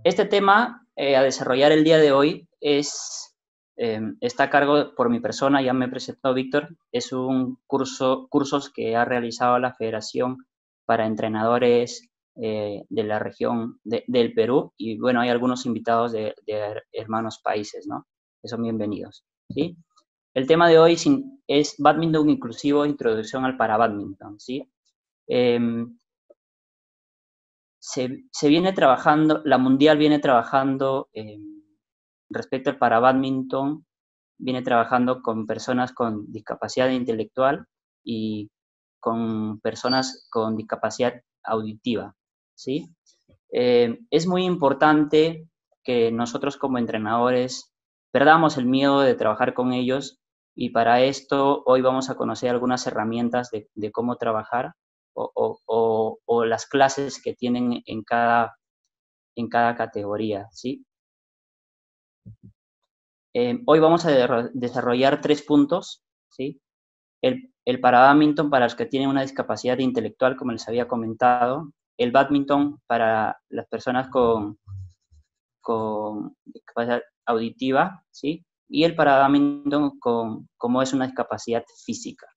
Este tema a desarrollar el día de hoy está a cargo por mi persona, ya me presentó Víctor, es un cursos que ha realizado la Federación para Entrenadores de la región del Perú, y bueno, hay algunos invitados de hermanos países, ¿no? Que son bienvenidos, ¿sí? El tema de hoy es Bádminton Inclusivo, Introducción al Parabádminton, ¿sí? Se viene trabajando, la Mundial viene trabajando respecto al Parabádminton, viene trabajando con personas con discapacidad intelectual y con personas con discapacidad auditiva, ¿sí? Es muy importante que nosotros como entrenadores perdamos el miedo de trabajar con ellos, y para esto hoy vamos a conocer algunas herramientas de cómo trabajar o las clases que tienen en cada categoría, ¿sí? Hoy vamos a desarrollar 3 puntos, ¿sí? El Parabádminton para los que tienen una discapacidad intelectual, como les había comentado, el bádminton para las personas con discapacidad auditiva, ¿sí? Y el Parabádminton como es una discapacidad física.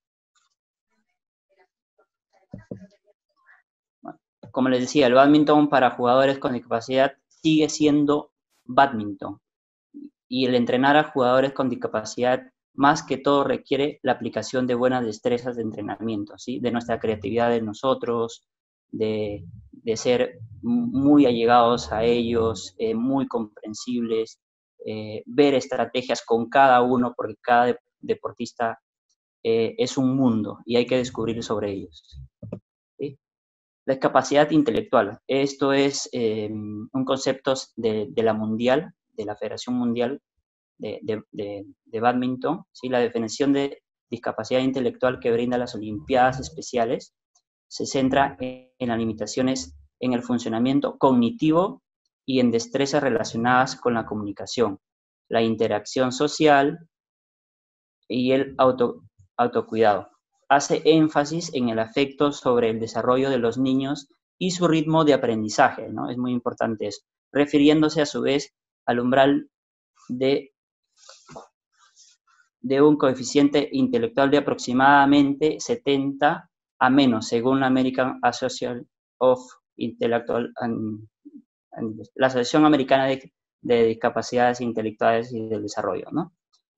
Bueno, como les decía, el bádminton para jugadores con discapacidad sigue siendo bádminton, y el entrenar a jugadores con discapacidad más que todo requiere la aplicación de buenas destrezas de entrenamiento, ¿sí? De nuestra creatividad de nosotros, de ser muy allegados a ellos, muy comprensibles, ver estrategias con cada uno, porque cada deportista es un mundo y hay que descubrir sobre ellos, ¿sí? La discapacidad intelectual. Esto es un concepto de la Mundial, de la Federación Mundial de Bádminton, ¿sí? La definición de discapacidad intelectual que brinda las Olimpiadas Especiales se centra en las limitaciones en el funcionamiento cognitivo y en destrezas relacionadas con la comunicación, la interacción social y el autocuidado. Hace énfasis en el afecto sobre el desarrollo de los niños y su ritmo de aprendizaje, ¿no? Es muy importante eso, refiriéndose a su vez al umbral de un coeficiente intelectual de aproximadamente 70 a menos, según la American Association of Intellectual la Asociación Americana de Discapacidades Intelectuales y del Desarrollo, ¿no?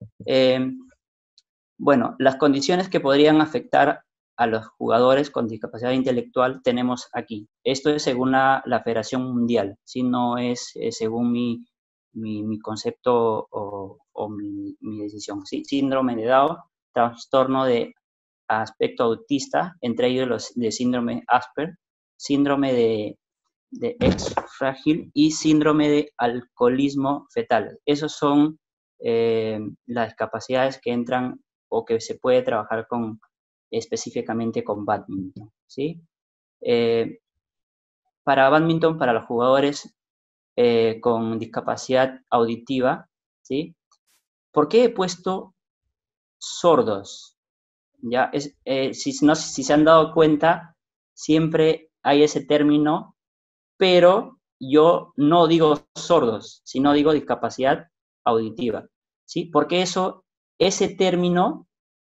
Bueno, las condiciones que podrían afectar a los jugadores con discapacidad intelectual tenemos aquí. Esto es según la Federación Mundial, ¿sí? No es según mi concepto o mi decisión. ¿Sí? Síndrome de Down, trastorno de aspecto autista, entre ellos los de síndrome Asper, síndrome de X frágil y síndrome de alcoholismo fetal. Esos son las discapacidades que entran o que se puede trabajar específicamente con bádminton, ¿sí? Para bádminton, para los jugadores con discapacidad auditiva, ¿sí? ¿Por qué he puesto sordos? Ya si se han dado cuenta, siempre hay ese término, pero yo no digo sordos, sino digo discapacidad auditiva, ¿sí? Porque ese término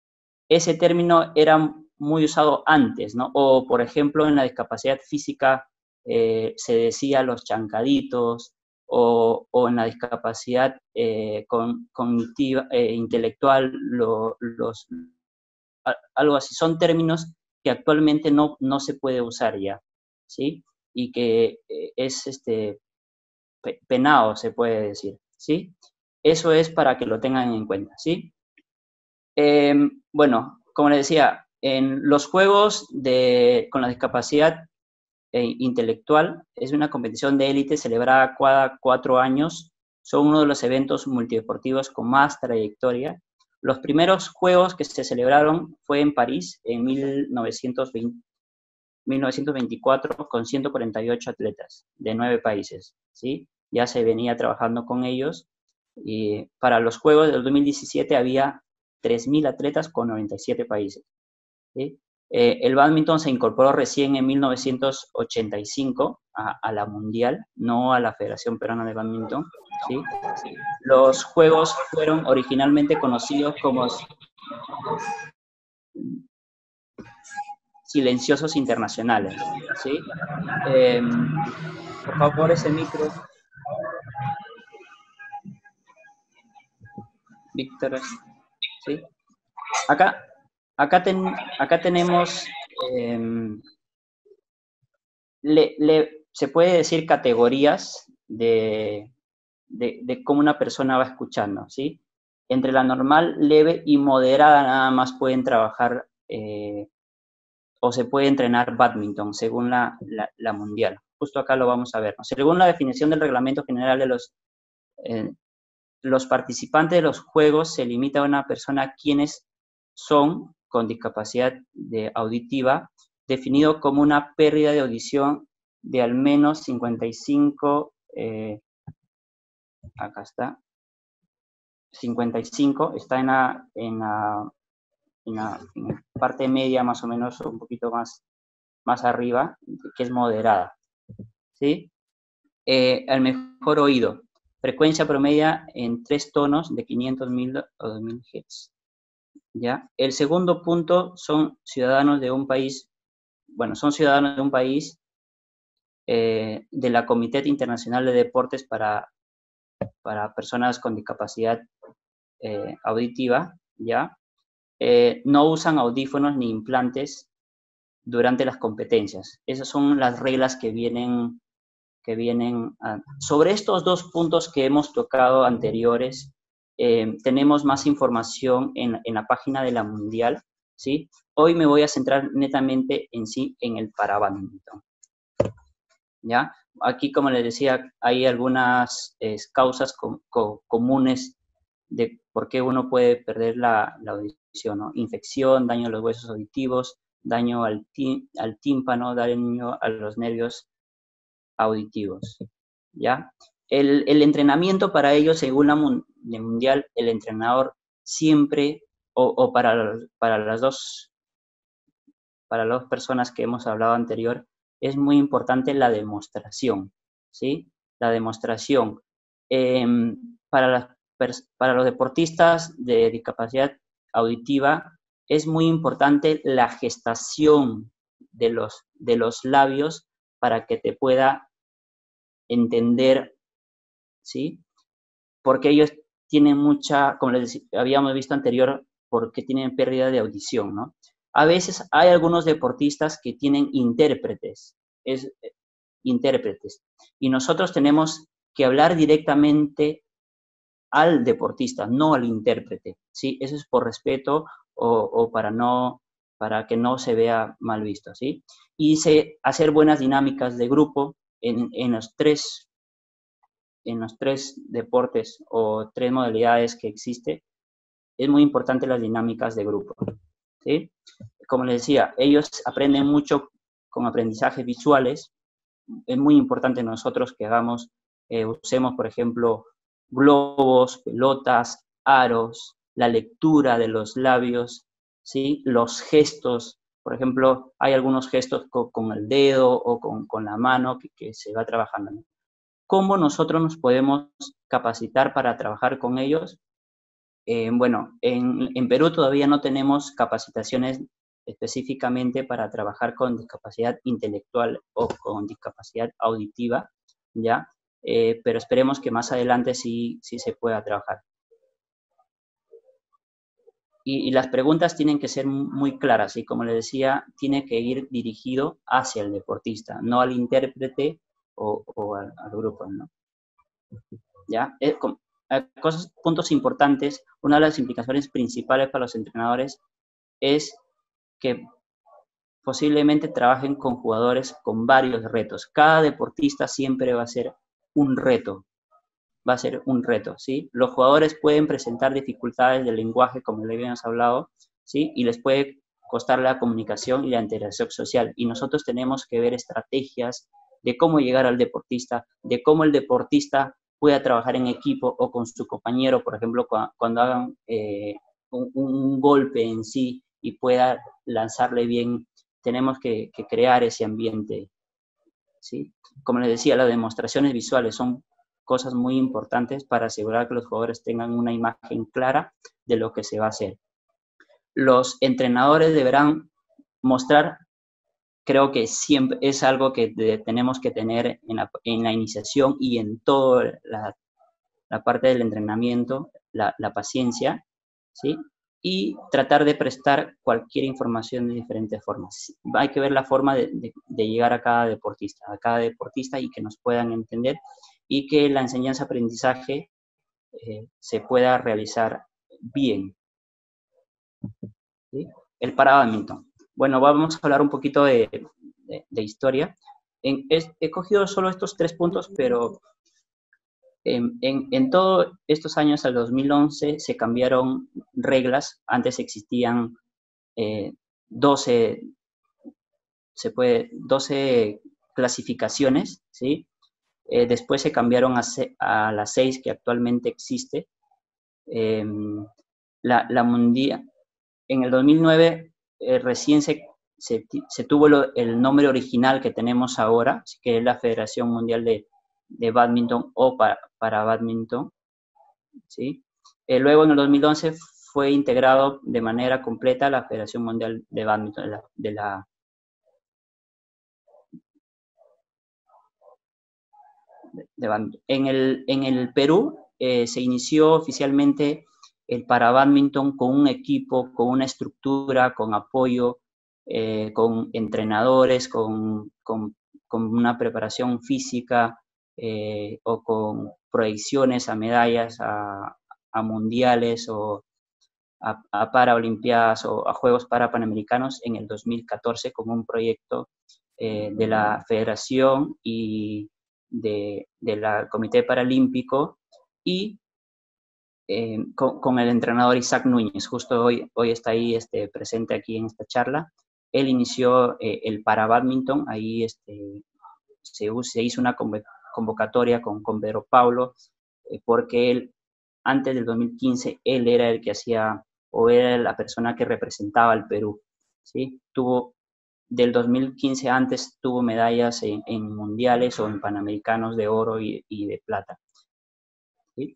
era muy usado antes, ¿no? O, por ejemplo, en la discapacidad física se decía los chancaditos, o en la discapacidad cognitiva, intelectual, algo así. Son términos que actualmente no se puede usar ya, ¿sí? Y que es penado, se puede decir, ¿sí? Eso es para que lo tengan en cuenta, ¿sí? Bueno, como les decía, en los juegos con la discapacidad intelectual es una competición de élite celebrada cada 4 años. Son uno de los eventos multideportivos con más trayectoria. Los primeros juegos que se celebraron fue en París en 1924 con 148 atletas de 9 países, ¿sí? Ya se venía trabajando con ellos, y para los Juegos del 2017 había 3.000 atletas con 97 países, ¿sí? El bádminton se incorporó recién en 1985 a la Mundial, no a la Federación Peruana de Bádminton, ¿sí? Los juegos fueron originalmente conocidos como silenciosos internacionales, ¿sí? Por favor, ese micro. Víctor, ¿sí? Acá tenemos, se puede decir categorías de cómo una persona va escuchando, ¿sí? Entre la normal, leve y moderada nada más pueden trabajar o se puede entrenar bádminton, según la mundial. Justo acá lo vamos a ver, ¿no? Según la definición del reglamento general de los participantes de los juegos se limita a una persona quienes son con discapacidad auditiva, definido como una pérdida de audición de al menos 55, acá está, 55, está en la parte media más o menos, un poquito más arriba, que es moderada, ¿sí? Al mejor oído, frecuencia promedia en 3 tonos de 500.000 o 2.000 Hz. ¿Ya? El segundo punto son ciudadanos de un país, de la Comité Internacional de Deportes para personas con discapacidad auditiva, ¿ya? No usan audífonos ni implantes durante las competencias. Esas son las reglas que vienen. Sobre estos dos puntos que hemos tocado anteriores, tenemos más información en la página de la Mundial, ¿sí? Hoy me voy a centrar netamente en el parabádminton, ¿ya? Aquí, como les decía, hay algunas causas comunes de por qué uno puede perder la audición, ¿no? Infección, daño a los huesos auditivos, daño al tímpano, daño a los nervios auditivos, ¿ya? El entrenamiento para ello, según la Mundial, el entrenador siempre, o para las dos personas que hemos hablado anterior, es muy importante la demostración, ¿sí? La demostración. Para los deportistas de discapacidad auditiva, es muy importante la gestación de los labios para que te pueda entender, ¿sí? Porque ellos tienen mucha, como les habíamos visto anterior, porque tienen pérdida de audición, ¿no? A veces hay algunos deportistas que tienen intérpretes, y nosotros tenemos que hablar directamente al deportista, no al intérprete, ¿sí? Eso es por respeto o para que no se vea mal visto, ¿sí? Y hacer buenas dinámicas de grupo en los tres deportes o 3 modalidades que existe, es muy importante las dinámicas de grupo, ¿sí? Como les decía, ellos aprenden mucho con aprendizajes visuales. Es muy importante nosotros que usemos, por ejemplo, globos, pelotas, aros, la lectura de los labios, ¿sí? Los gestos, por ejemplo, hay algunos gestos con el dedo o con la mano que se va trabajando, ¿no? ¿Cómo nosotros nos podemos capacitar para trabajar con ellos? Bueno, en Perú todavía no tenemos capacitaciones específicamente para trabajar con discapacidad intelectual o con discapacidad auditiva, ¿ya? Pero esperemos que más adelante sí se pueda trabajar. Y las preguntas tienen que ser muy claras, y como les decía, tiene que ir dirigido hacia el deportista, no al intérprete o al grupo, ¿no? ¿Ya? Puntos importantes, una de las implicaciones principales para los entrenadores es que posiblemente trabajen con jugadores con varios retos. Cada deportista siempre va a ser un reto, ¿sí? Los jugadores pueden presentar dificultades del lenguaje, como le habíamos hablado, ¿sí? Y les puede costar la comunicación y la interacción social. Y nosotros tenemos que ver estrategias de cómo llegar al deportista, de cómo el deportista pueda trabajar en equipo o con su compañero, por ejemplo, cuando hagan un golpe en sí y pueda lanzarle bien tenemos que crear ese ambiente, ¿sí? Como les decía, las demostraciones visuales son cosas muy importantes para asegurar que los jugadores tengan una imagen clara de lo que se va a hacer. Los entrenadores deberán mostrar, creo que siempre es algo que tenemos que tener en la iniciación y en toda la parte del entrenamiento, la paciencia, ¿sí? Y tratar de prestar cualquier información de diferentes formas. Hay que ver la forma de llegar a cada deportista y que nos puedan entender y que la enseñanza-aprendizaje se pueda realizar bien, ¿sí? El para-bádminton. Bueno, vamos a hablar un poquito de historia. He cogido solo estos 3 puntos, pero en todos estos años, al 2011, se cambiaron reglas. Antes existían 12 clasificaciones, ¿sí? Después se cambiaron a las 6 que actualmente existe. La mundial, en el 2009 recién se tuvo el nombre original que tenemos ahora, que es la Federación Mundial de Bádminton o para Bádminton, ¿sí? Luego en el 2011 fue integrado de manera completa a la Federación Mundial de Bádminton, de bádminton. En el Perú se inició oficialmente el para bádminton con un equipo, con una estructura, con apoyo, con entrenadores, con una preparación física o con proyecciones a medallas, a mundiales o a paraolimpiadas o a Juegos Parapanamericanos en el 2014 como un proyecto de la Federación y de la Comité Paralímpico y con el entrenador Isaac Núñez. Justo hoy está ahí presente aquí en esta charla. Él inició el para bádminton, ahí se hizo una convocatoria con Pedro Paulo, porque él, antes del 2015, él era el que hacía, o era la persona que representaba al Perú, ¿sí? Del 2015 antes tuvo medallas en mundiales o en panamericanos de oro y de plata, ¿sí?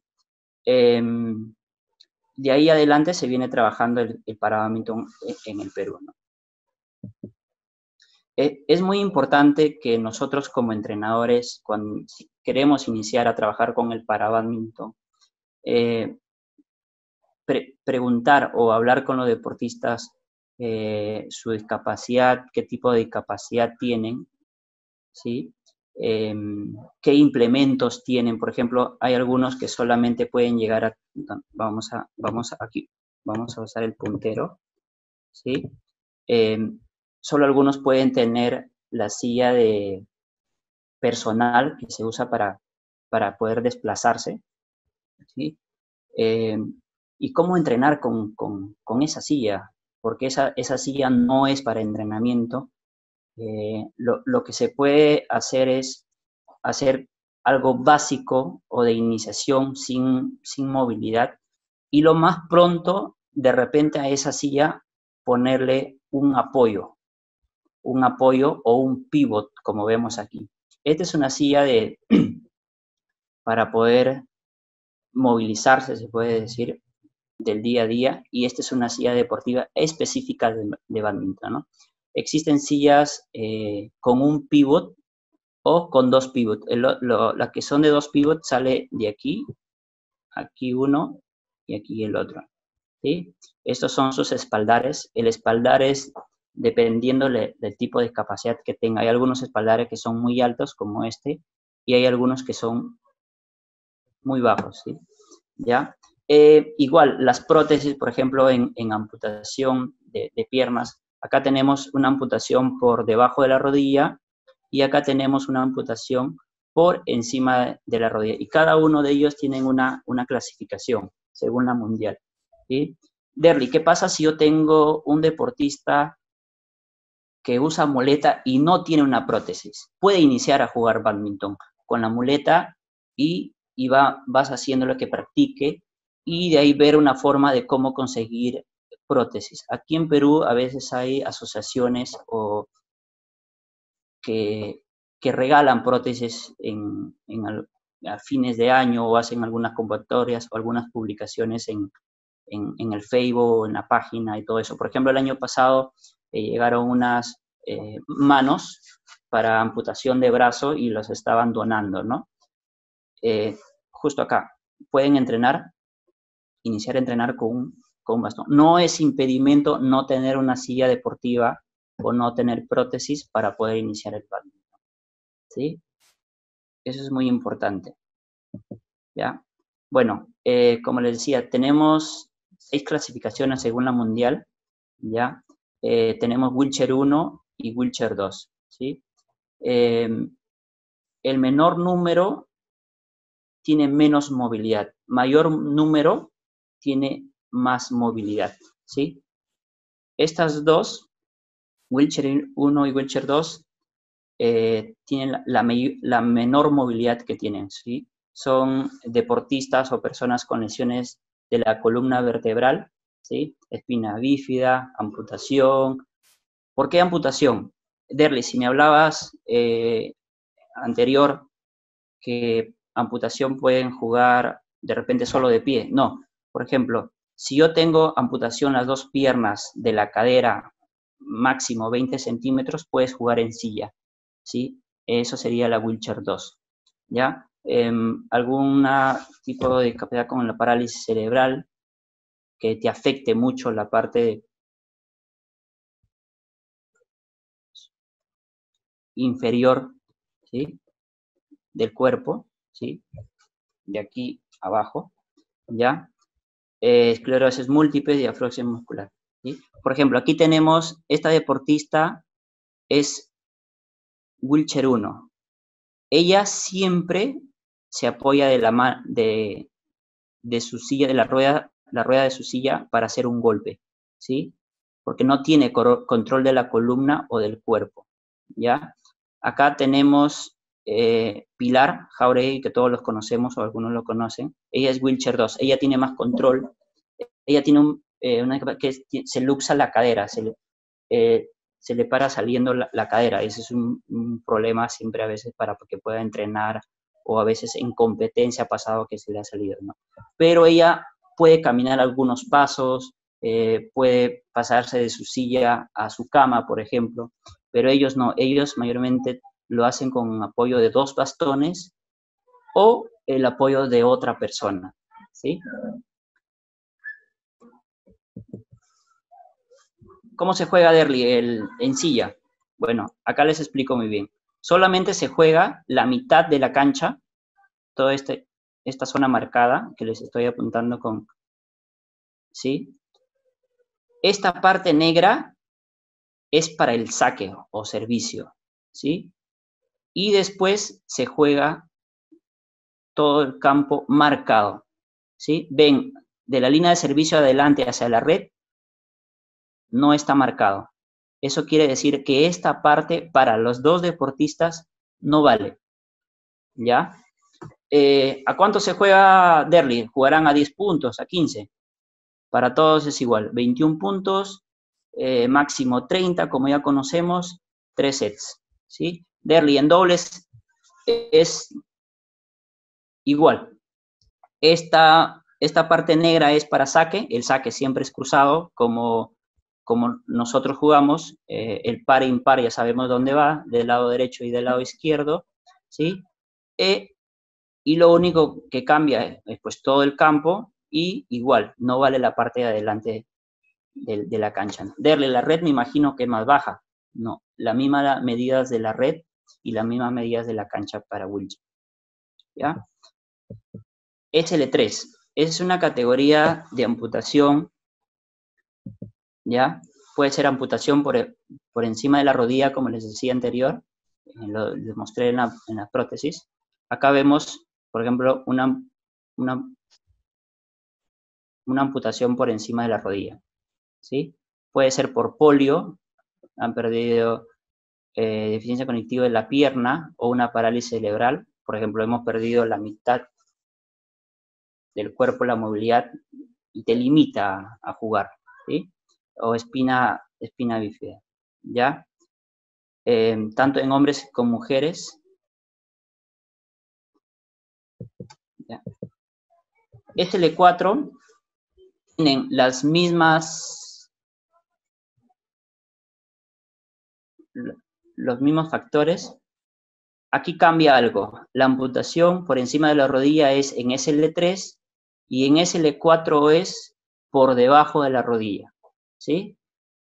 De ahí adelante se viene trabajando el para bádminton en el Perú, ¿no? Es muy importante que nosotros como entrenadores, si queremos iniciar a trabajar con el para bádminton, preguntar o hablar con los deportistas su discapacidad, qué tipo de discapacidad tienen, ¿sí? Qué implementos tienen. Por ejemplo, hay algunos que solamente pueden llegar a... Vamos a usar el puntero, ¿sí? Solo algunos pueden tener la silla de personal que se usa para poder desplazarse, ¿sí? Y cómo entrenar con esa silla, porque esa silla no es para entrenamiento. Lo que se puede hacer es hacer algo básico o de iniciación sin movilidad y lo más pronto, de repente a esa silla ponerle un apoyo o un pivot, como vemos aquí. Esta es una silla para poder movilizarse, se puede decir, del día a día, y esta es una silla deportiva específica de bádminton, ¿no? Existen sillas con un pivot o con 2 pivots. Las que son de 2 pivots sale de aquí uno y aquí el otro, ¿sí? Estos son sus espaldares. El espaldar es dependiendo del tipo de discapacidad que tenga. Hay algunos espaldares que son muy altos, como este, y hay algunos que son muy bajos, ¿sí? ¿Ya? Igual, las prótesis, por ejemplo, en amputación de piernas, acá tenemos una amputación por debajo de la rodilla y acá tenemos una amputación por encima de la rodilla. Y cada uno de ellos tienen una clasificación, según la mundial, ¿sí? Derly, ¿qué pasa si yo tengo un deportista que usa muleta y no tiene una prótesis? Puede iniciar a jugar bádminton con la muleta y vas haciendo lo que practique y de ahí ver una forma de cómo conseguir prótesis. Aquí en Perú a veces hay asociaciones que regalan prótesis a fines de año o hacen algunas convocatorias o algunas publicaciones en el Facebook, en la página y todo eso. Por ejemplo, el año pasado llegaron unas manos para amputación de brazo y los estaban donando, ¿no? Justo acá, pueden iniciar a entrenar con un bastón. No es impedimento no tener una silla deportiva o no tener prótesis para poder iniciar el badminton, ¿sí? Eso es muy importante, ¿ya? Bueno, como les decía, tenemos 6 clasificaciones según la mundial, ¿ya? Tenemos wheelchair 1 y wheelchair 2, ¿sí? El menor número tiene menos movilidad, mayor número tiene más movilidad, ¿sí? Estas dos, wheelchair 1 y wheelchair 2, tienen la menor movilidad que tienen, ¿sí? Son deportistas o personas con lesiones de la columna vertebral, ¿sí? Espina bífida, amputación. ¿Por qué amputación? Derly, si me hablabas anterior que amputación pueden jugar de repente solo de pie. No, por ejemplo, si yo tengo amputación las dos piernas de la cadera, máximo 20 centímetros, puedes jugar en silla, ¿sí? Eso sería la wheelchair 2, ¿ya? Algún tipo de discapacidad como la parálisis cerebral que te afecte mucho la parte inferior, ¿sí? Del cuerpo, ¿sí? De aquí abajo, ¿ya? Esclerosis múltiple y diafroxia muscular, ¿sí? Por ejemplo, aquí tenemos, esta deportista es wheelchair 1. Ella siempre se apoya de su silla, de la rueda de su silla para hacer un golpe, ¿sí? Porque no tiene control de la columna o del cuerpo, ¿ya? Acá tenemos Pilar Jauregui, que todos los conocemos o algunos lo conocen. Ella es wheelchair 2, ella tiene más control. Ella tiene una que se luxa la cadera, se le para saliendo la cadera. Ese es un problema siempre a veces para que pueda entrenar o a veces en competencia ha pasado que se le ha salido, ¿no? Pero ella puede caminar algunos pasos, puede pasarse de su silla a su cama, por ejemplo, pero ellos no, ellos mayormente lo hacen con apoyo de 2 bastones o el apoyo de otra persona, ¿sí? ¿Cómo se juega Derly en silla? Bueno, acá les explico muy bien. Solamente se juega la mitad de la cancha, toda esta zona marcada que les estoy apuntando con, ¿sí? Esta parte negra es para el saque o servicio, ¿sí? Y después se juega todo el campo marcado, ¿sí? Ven, de la línea de servicio adelante hacia la red, no está marcado. Eso quiere decir que esta parte para los dos deportistas no vale, ¿ya? ¿A cuánto se juega Derly? Jugarán a 10 puntos, a 15. Para todos es igual, 21 puntos, máximo 30, como ya conocemos, 3 sets, ¿sí? Derly en dobles es igual. Esta parte negra es para saque, el saque siempre es cruzado, como nosotros jugamos, el par e impar ya sabemos dónde va, del lado derecho y del lado izquierdo, ¿sí? Y lo único que cambia es pues todo el campo y igual, no vale la parte de adelante de la cancha. Derle la red me imagino que es más baja, no, las mismas medidas de la red y las mismas medidas de la cancha para wheelchair, ¿ya? SL3, es una categoría de amputación, ¿ya? Puede ser amputación por encima de la rodilla, como les decía anterior, les mostré en la prótesis. Acá vemos, por ejemplo, una amputación por encima de la rodilla, ¿sí? Puede ser por polio, han perdido deficiencia cognitiva de la pierna o una parálisis cerebral. Por ejemplo, hemos perdido la mitad del cuerpo, la movilidad, y te limita a jugar, ¿sí? o espina bífida, ¿ya? Tanto en hombres como mujeres. ¿Ya? SL4 tienen los mismos factores. Aquí cambia algo. La amputación por encima de la rodilla es en SL3 y en SL4 es por debajo de la rodilla, ¿sí?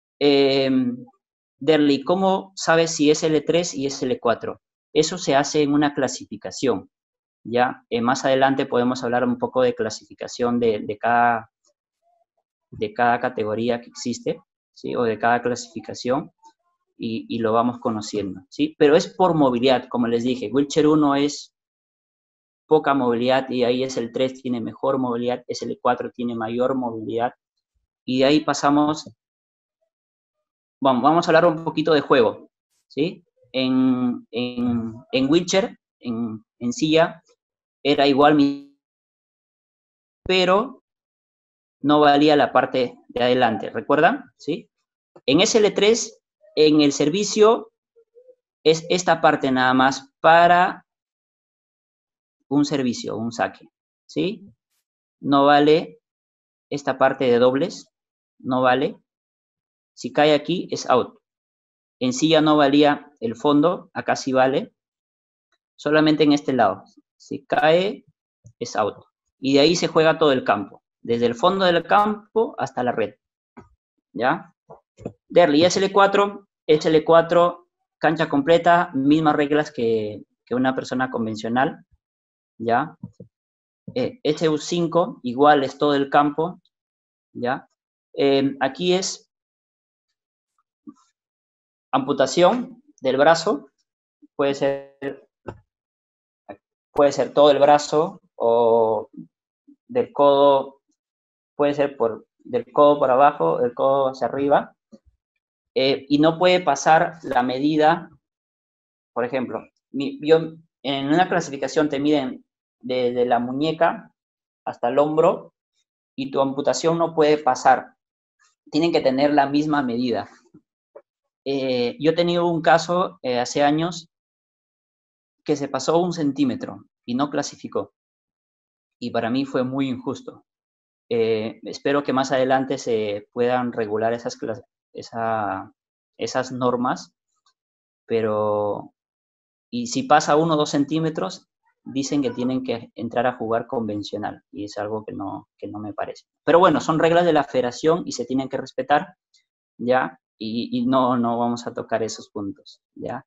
Derly, ¿cómo sabes si es L3 y es L4? Eso se hace en una clasificación, ¿ya? Más adelante podemos hablar un poco de clasificación de cada categoría que existe, ¿sí? O de cada clasificación, y lo vamos conociendo, ¿sí? Pero es por movilidad, como les dije. Wheelchair 1 es poca movilidad y ahí es el 3 tiene mejor movilidad, es el 4 tiene mayor movilidad, y de ahí pasamos. Bueno, vamos a hablar un poquito de juego, ¿sí? En wheelchair, en silla, era igual, pero no valía la parte de adelante, ¿recuerdan? ¿Sí? En SL3, en el servicio, es esta parte nada más para un servicio, un saque, ¿sí? No vale esta parte de dobles, no vale. Si cae aquí, es out. En silla no valía el fondo, acá sí vale. Solamente en este lado. Si cae, es out. Y de ahí se juega todo el campo. Desde el fondo del campo hasta la red. ¿Ya? Derly, SL4, cancha completa, mismas reglas que una persona convencional. ¿Ya? SU5, igual es todo el campo. ¿Ya? Aquí es amputación del brazo. Puede ser todo el brazo o del codo, puede ser del codo por abajo, del codo hacia arriba, y no puede pasar la medida. Por ejemplo, yo en una clasificación te miden desde la muñeca hasta el hombro y tu amputación no puede pasar. Tienen que tener la misma medida. Yo he tenido un caso hace años que se pasó 1 centímetro y no clasificó. Y para mí fue muy injusto. Espero que más adelante se puedan regular esas normas, pero y si pasa 1 o 2 centímetros, dicen que tienen que entrar a jugar convencional, y es algo que no me parece. Pero bueno, son reglas de la federación y se tienen que respetar, ¿ya? Y no vamos a tocar esos puntos, ¿ya?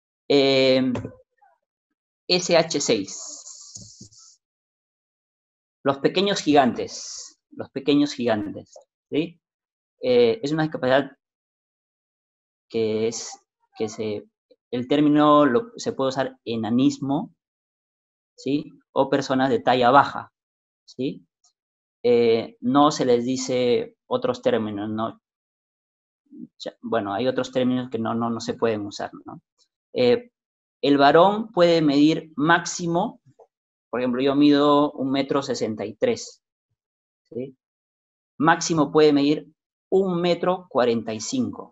SH6. Los pequeños gigantes, ¿sí? Es una discapacidad que el término se puede usar enanismo, ¿sí? O personas de talla baja, ¿sí? No se les dice otros términos, ¿no? Bueno, hay otros términos que no se pueden usar, ¿no? El varón puede medir máximo, por ejemplo, yo mido 1,63 m, ¿sí? Máximo puede medir 1,45 m,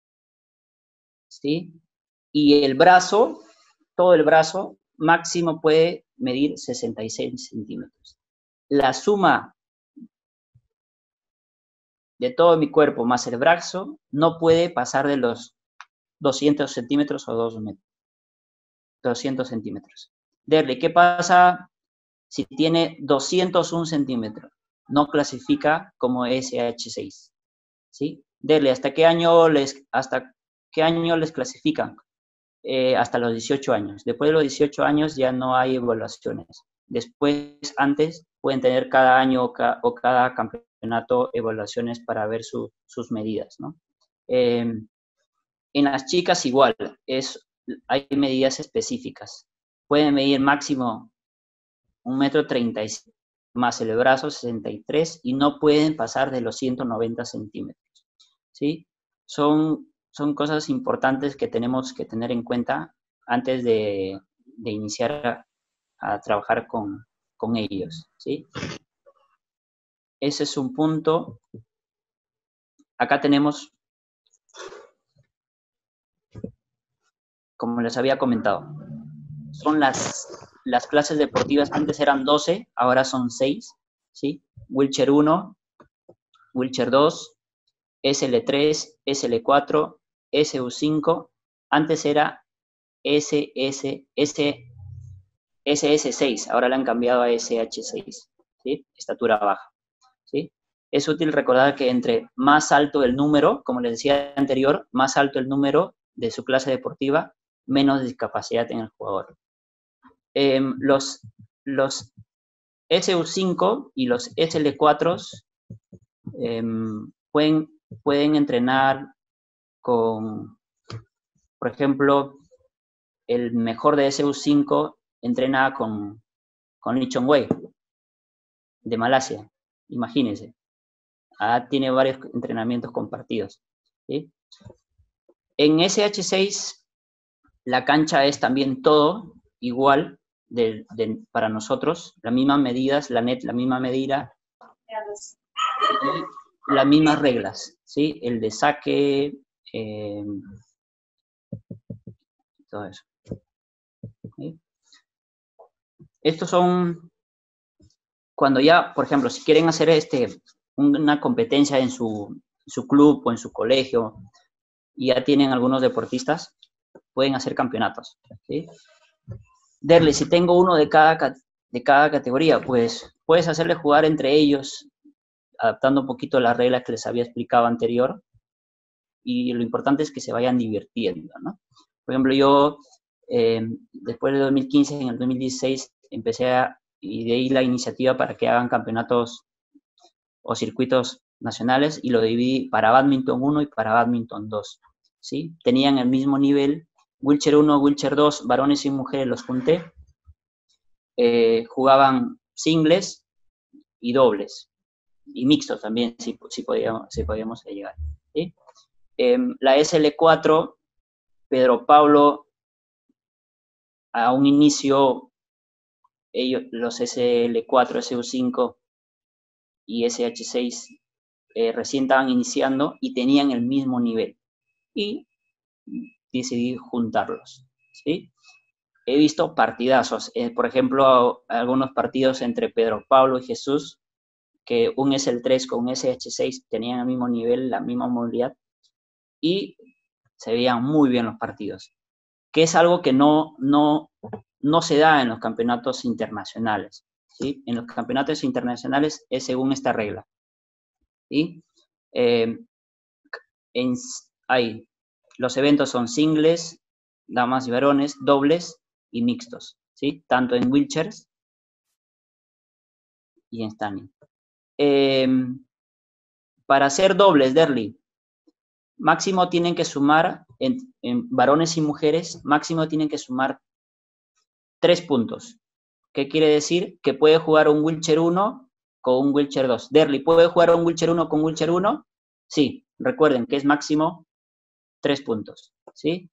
¿sí? Y el brazo, todo el brazo, máximo puede medir 66 centímetros. La suma de todo mi cuerpo más el brazo no puede pasar de los 200 centímetros o 2 metros. 200 centímetros. Derly, ¿qué pasa si tiene 201 centímetros? No clasifica como SH6. ¿Sí? Derly, ¿hasta qué año les clasifican? Hasta los 18 años. Después de los 18 años ya no hay evaluaciones. Después, antes, pueden tener cada año o cada campeonato evaluaciones para ver sus medidas, ¿no? En las chicas igual, hay medidas específicas. Pueden medir máximo 1,35 m, más el brazo 63, y no pueden pasar de los 190 centímetros, ¿sí? Son cosas importantes que tenemos que tener en cuenta antes de iniciar a trabajar con ellos, ¿sí? Ese es un punto. acá tenemos, como les había comentado, son las clases deportivas, antes eran 12, ahora son 6, ¿sí? Wheelchair 1, Wheelchair 2, SL3, SL4, SU5, antes era SS6, ahora le han cambiado a SH6, ¿sí? Estatura baja, ¿sí? Es útil recordar que entre más alto el número, como les decía anterior, más alto el número de su clase deportiva, menos discapacidad en el jugador. Los SU5 y los SL4 pueden entrenar con, por ejemplo, el mejor de SU5 entrena con Lee Chong Wei, de Malasia, imagínense. Tiene varios entrenamientos compartidos, ¿sí? En SH6 la cancha es también todo igual para nosotros, las mismas medidas, la net, la misma medida, y las mismas reglas, ¿sí? El de saque, todo eso. ¿Sí? Estos son, cuando ya, por ejemplo, si quieren hacer una competencia en su club o en su colegio, y ya tienen algunos deportistas, pueden hacer campeonatos, ¿sí? Derle, si tengo uno de cada categoría, pues puedes hacerle jugar entre ellos, adaptando un poquito las reglas que les había explicado anterior, y lo importante es que se vayan divirtiendo, ¿no? Por ejemplo, yo, después de 2015, en el 2016, y de ahí la iniciativa para que hagan campeonatos o circuitos nacionales, y lo dividí para Badminton 1 y para Badminton 2, ¿sí? Tenían el mismo nivel, Wheelchair 1, Wheelchair 2, varones y mujeres los junté, jugaban singles y dobles, y mixtos también, si podíamos llegar, ¿sí? La SL4, Pedro Pablo, a un inicio, los SL4, SU5 y SH6 recién estaban iniciando y tenían el mismo nivel. Y decidí juntarlos, ¿sí? He visto partidazos, por ejemplo, algunos partidos entre Pedro Pablo y Jesús, que un SL3 con un SH6 tenían el mismo nivel, la misma movilidad, y se veían muy bien los partidos, que es algo que no se da en los campeonatos internacionales, ¿sí? En los campeonatos internacionales es según esta regla, ¿sí? Los eventos son singles, damas y varones, dobles y mixtos, ¿sí? Tanto en wheelchairs y en standing. Para hacer dobles, Derly, máximo tienen que sumar, en varones y mujeres, máximo tienen que sumar 3 puntos. ¿Qué quiere decir? Que puede jugar un wheelchair 1 con un wheelchair 2. Derly, ¿puede jugar un wheelchair 1 con wheelchair 1? Sí, recuerden que es máximo 3 puntos, ¿sí?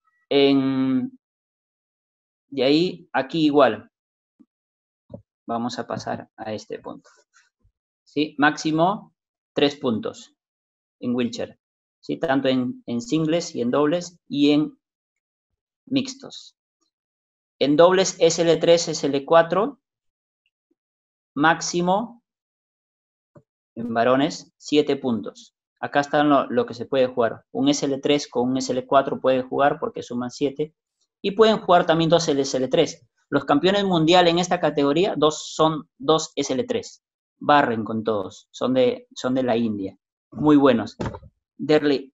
De ahí, aquí igual. Vamos a pasar a este punto, ¿sí? Máximo 3 puntos en wheelchair, ¿sí? Tanto en singles y en dobles y en mixtos. En dobles SL3, SL4, máximo, en varones, 7 puntos. Acá está lo que se puede jugar. Un SL3 con un SL4 puede jugar porque suman 7. Y pueden jugar también 2 SL3. Los campeones mundiales en esta categoría son 2 SL3. Barren con todos. Son de la India. Muy buenos. Derly,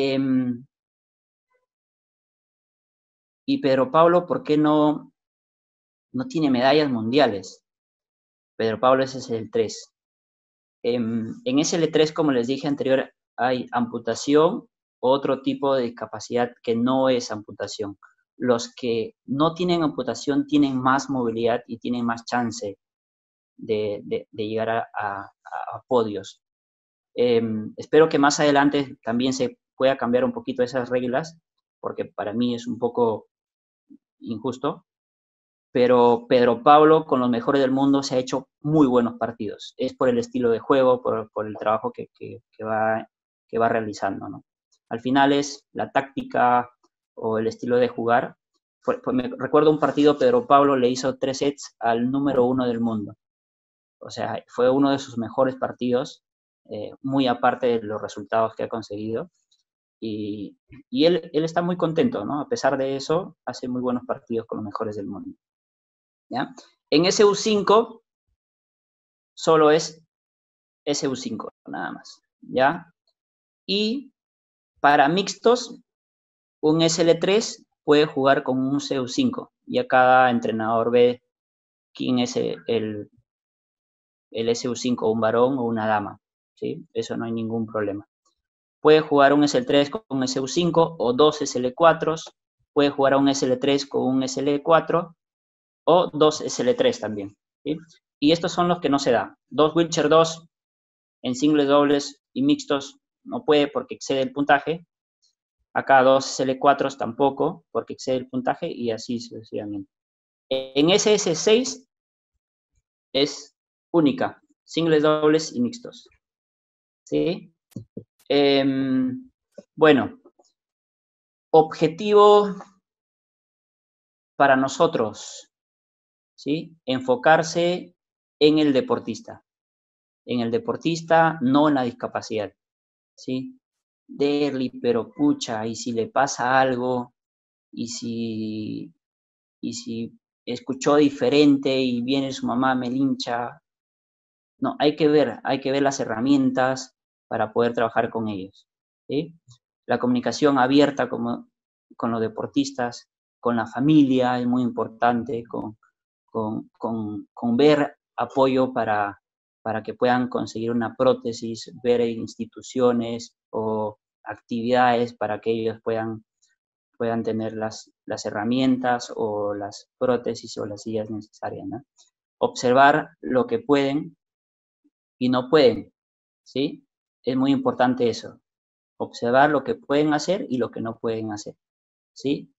y Pedro Pablo, ¿por qué no tiene medallas mundiales? Pedro Pablo es SL3. En SL3, como les dije anterior, hay amputación, otro tipo de discapacidad que no es amputación. Los que no tienen amputación tienen más movilidad y tienen más chance de llegar a podios. Espero que más adelante también se pueda cambiar un poquito esas reglas, porque para mí es un poco injusto, pero Pedro Pablo, con los mejores del mundo, se ha hecho muy buenos partidos. Es por el estilo de juego, por el trabajo que va realizando, ¿no? Al final es la táctica o el estilo de jugar. Me recuerdo un partido, Pedro Pablo le hizo 3 sets al número 1 del mundo. O sea, fue uno de sus mejores partidos, muy aparte de los resultados que ha conseguido. Y él está muy contento, ¿no? A pesar de eso, hace muy buenos partidos con los mejores del mundo. ¿Ya? En SU5 solo es SU5, nada más. ¿Ya? Y para mixtos, un SL3 puede jugar con un CU5. Ya cada entrenador ve quién es el SU5, un varón o una dama. ¿Sí? Eso no hay ningún problema. Puede jugar un SL3 con un SU5 o dos SL4s. Puede jugar a un SL3 con un SL4 o dos SL3 también. ¿Sí? Y estos son los que no se da. Dos Wheelchair 2 en singles, dobles y mixtos no puede porque excede el puntaje. Acá dos SL4s tampoco porque excede el puntaje y así sucesivamente. En SS6 es única, singles, dobles y mixtos. ¿Sí? Bueno, objetivo para nosotros, ¿sí? Enfocarse en el deportista, no en la discapacidad, ¿sí? Derli, pero pucha, y si le pasa algo, y si escuchó diferente y viene su mamá, me lincha. No, hay que ver las herramientas para poder trabajar con ellos, ¿sí? La comunicación abierta con los deportistas, con la familia es muy importante, con ver apoyo para que puedan conseguir una prótesis, ver instituciones o actividades para que ellos puedan tener las herramientas o las prótesis o las sillas necesarias, ¿no? Observar lo que pueden y no pueden, ¿sí? Es muy importante eso, observar lo que pueden hacer y lo que no pueden hacer, ¿sí?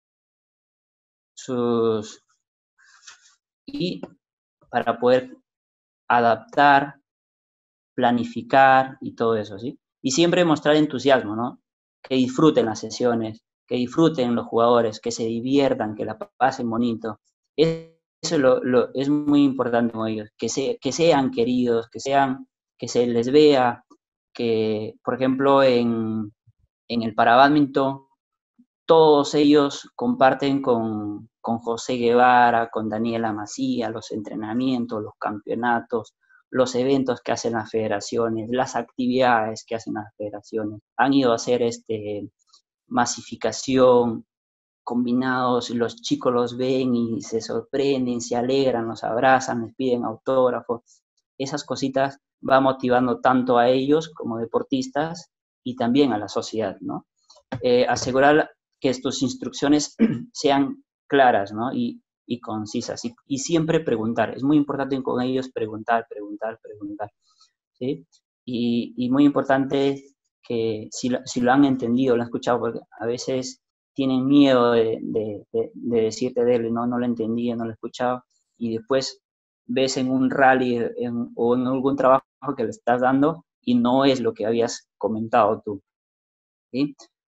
Y para poder adaptar, planificar y todo eso, ¿sí? Y siempre mostrar entusiasmo, ¿no? Que disfruten las sesiones, que disfruten los jugadores, que se diviertan, que la pasen bonito. Eso es muy importante con ellos, que sean queridos, que se les vea, que, por ejemplo, en el parabádminton, todos ellos comparten con José Guevara, con Daniela Macía, los entrenamientos, los campeonatos, los eventos que hacen las federaciones, las actividades que hacen las federaciones. Han ido a hacer masificación, combinados, los chicos los ven y se sorprenden, se alegran, los abrazan, les piden autógrafos. Esas cositas va motivando tanto a ellos como deportistas y también a la sociedad, ¿no? Asegurar que tus instrucciones sean claras, ¿no? Y concisas. Y siempre preguntar. Es muy importante con ellos preguntar, ¿sí? Y muy importante que si lo han entendido, lo han escuchado, porque a veces tienen miedo de decirte de él, no lo entendí, no lo he escuchado, y después ves en un rally o en algún trabajo que le estás dando y no es lo que habías comentado tú, ¿sí?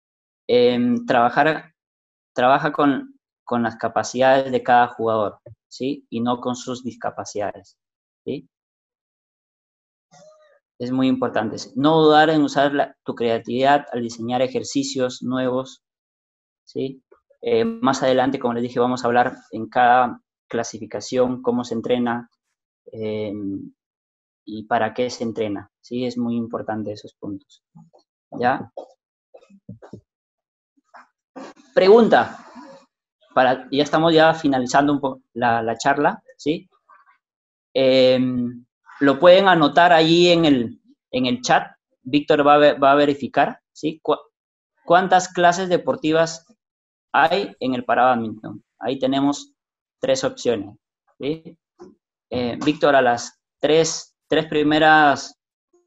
Trabaja con las capacidades de cada jugador, ¿sí? Y no con sus discapacidades, ¿sí? Es muy importante. No dudar en usar tu creatividad al diseñar ejercicios nuevos, ¿sí? Más adelante, como les dije, vamos a hablar en cada clasificación cómo se entrena y para qué se entrena, ¿sí? Es muy importante esos puntos, ¿ya? Pregunta. Ya estamos finalizando un poco la charla, ¿sí? Lo pueden anotar ahí en el chat. Víctor va a verificar, ¿sí? ¿Cuántas clases deportivas hay en el parabádminton? Ahí tenemos 3 opciones, ¿sí? Víctor, a las tres primeras